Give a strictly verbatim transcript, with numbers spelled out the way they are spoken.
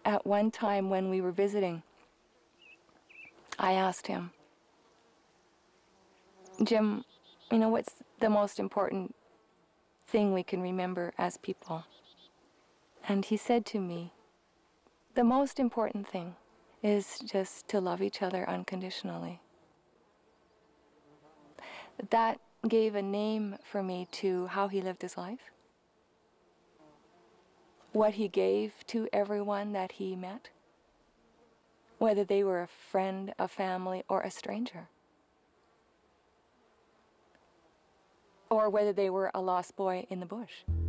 at one time when we were visiting, I asked him, Jim, you know, what's the most important thing we can remember as people? And he said to me, the most important thing is just to love each other unconditionally. That gave a name for me to how he lived his life, what he gave to everyone that he met, whether they were a friend, a family, or a stranger, or whether they were a lost boy in the bush.